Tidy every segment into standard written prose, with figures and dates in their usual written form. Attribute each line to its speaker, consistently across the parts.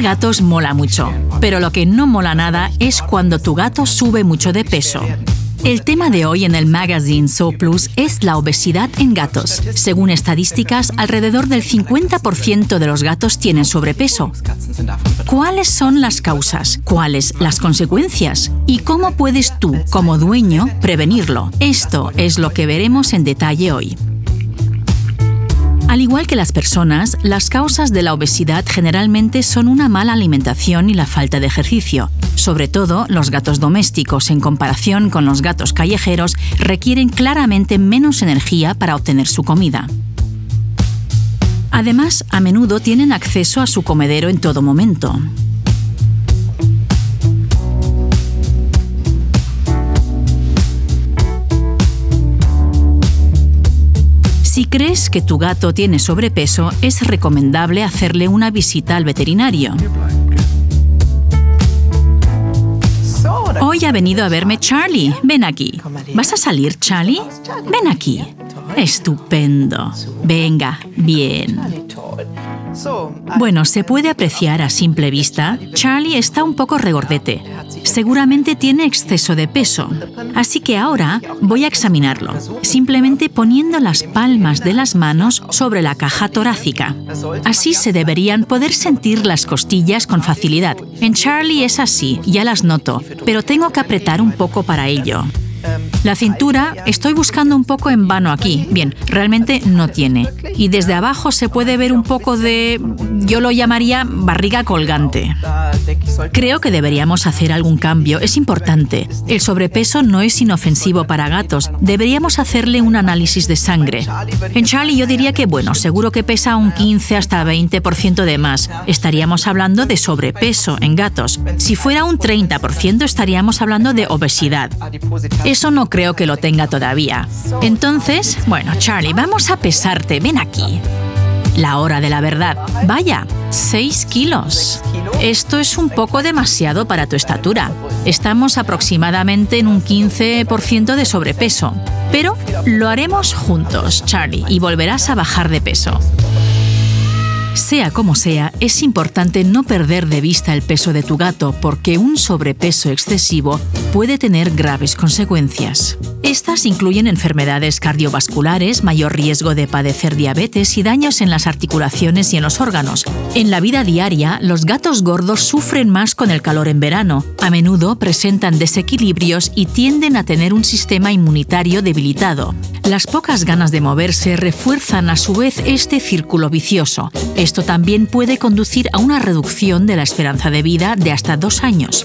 Speaker 1: Tener gatos mola mucho, pero lo que no mola nada es cuando tu gato sube mucho de peso. El tema de hoy en el magazine Zooplus es la obesidad en gatos. Según estadísticas, alrededor del 50% de los gatos tienen sobrepeso. ¿Cuáles son las causas? ¿Cuáles las consecuencias? ¿Y cómo puedes tú, como dueño, prevenirlo? Esto es lo que veremos en detalle hoy. Al igual que las personas, las causas de la obesidad generalmente son una mala alimentación y la falta de ejercicio. Sobre todo, los gatos domésticos, en comparación con los gatos callejeros, requieren claramente menos energía para obtener su comida. Además, a menudo tienen acceso a su comedero en todo momento. Si crees que tu gato tiene sobrepeso, es recomendable hacerle una visita al veterinario. Hoy ha venido a verme Charlie. Ven aquí. ¿Vas a salir, Charlie? Ven aquí. Estupendo. Venga, bien. Bueno, se puede apreciar a simple vista, Charlie está un poco regordete. Seguramente tiene exceso de peso. Así que ahora voy a examinarlo, simplemente poniendo las palmas de las manos sobre la caja torácica. Así se deberían poder sentir las costillas con facilidad. En Charlie es así, ya las noto, pero tengo que apretar un poco para ello. La cintura, estoy buscando un poco en vano aquí. Bien, realmente no tiene. Y desde abajo se puede ver un poco de... yo lo llamaría barriga colgante. Creo que deberíamos hacer algún cambio. Es importante. El sobrepeso no es inofensivo para gatos. Deberíamos hacerle un análisis de sangre. En Charlie yo diría que, bueno, seguro que pesa un 15 hasta 20% de más. Estaríamos hablando de sobrepeso en gatos. Si fuera un 30%, estaríamos hablando de obesidad. Eso no creo que lo tenga todavía. Entonces, bueno, Charlie, vamos a pesarte. Ven aquí. La hora de la verdad. Vaya, 6 kilos. Esto es un poco demasiado para tu estatura. Estamos aproximadamente en un 15% de sobrepeso. Pero lo haremos juntos, Charlie, y volverás a bajar de peso. Sea como sea, es importante no perder de vista el peso de tu gato porque un sobrepeso excesivo puede tener graves consecuencias. Estas incluyen enfermedades cardiovasculares, mayor riesgo de padecer diabetes y daños en las articulaciones y en los órganos. En la vida diaria, los gatos gordos sufren más con el calor en verano. A menudo presentan desequilibrios y tienden a tener un sistema inmunitario debilitado. Las pocas ganas de moverse refuerzan a su vez este círculo vicioso. Esto también puede conducir a una reducción de la esperanza de vida de hasta 2 años.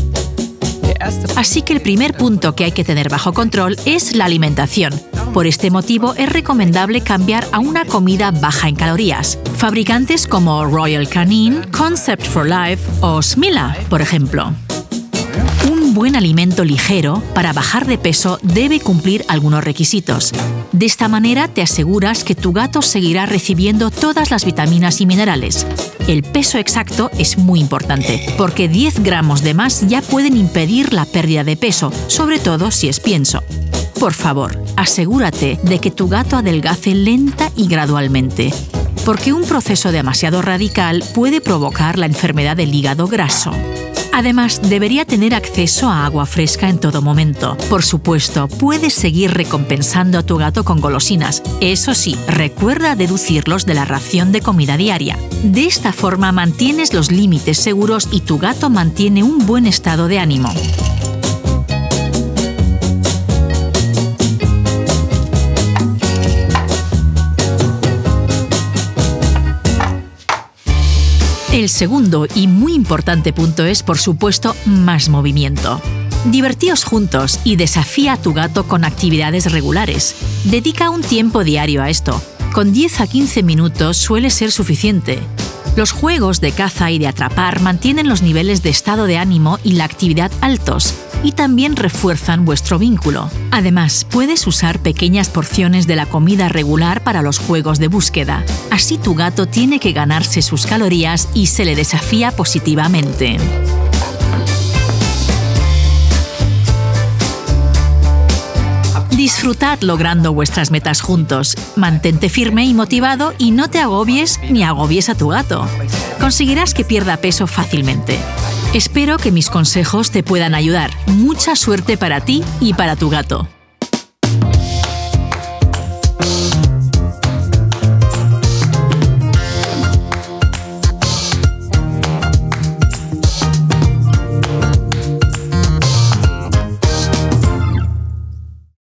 Speaker 1: Así que el primer punto que hay que tener bajo control es la alimentación. Por este motivo es recomendable cambiar a una comida baja en calorías. Fabricantes como Royal Canin, Concept for Life o Smila, por ejemplo. Un buen alimento ligero para bajar de peso debe cumplir algunos requisitos. De esta manera te aseguras que tu gato seguirá recibiendo todas las vitaminas y minerales. El peso exacto es muy importante, porque 10 gramos de más ya pueden impedir la pérdida de peso, sobre todo si es pienso. Por favor, asegúrate de que tu gato adelgace lenta y gradualmente, porque un proceso demasiado radical puede provocar la enfermedad del hígado graso. Además, debería tener acceso a agua fresca en todo momento. Por supuesto, puedes seguir recompensando a tu gato con golosinas. Eso sí, recuerda deducirlos de la ración de comida diaria. De esta forma mantienes los límites seguros y tu gato mantiene un buen estado de ánimo. El segundo y muy importante punto es, por supuesto, más movimiento. Divertíos juntos y desafía a tu gato con actividades regulares. Dedica un tiempo diario a esto. Con 10 a 15 minutos suele ser suficiente. Los juegos de caza y de atrapar mantienen los niveles de estado de ánimo y la actividad altos y también refuerzan vuestro vínculo. Además, puedes usar pequeñas porciones de la comida regular para los juegos de búsqueda. Así tu gato tiene que ganarse sus calorías y se le desafía positivamente. Disfrutad logrando vuestras metas juntos. Mantente firme y motivado y no te agobies ni agobies a tu gato. conseguirás que pierda peso fácilmente. Espero que mis consejos te puedan ayudar. Mucha suerte para ti y para tu gato.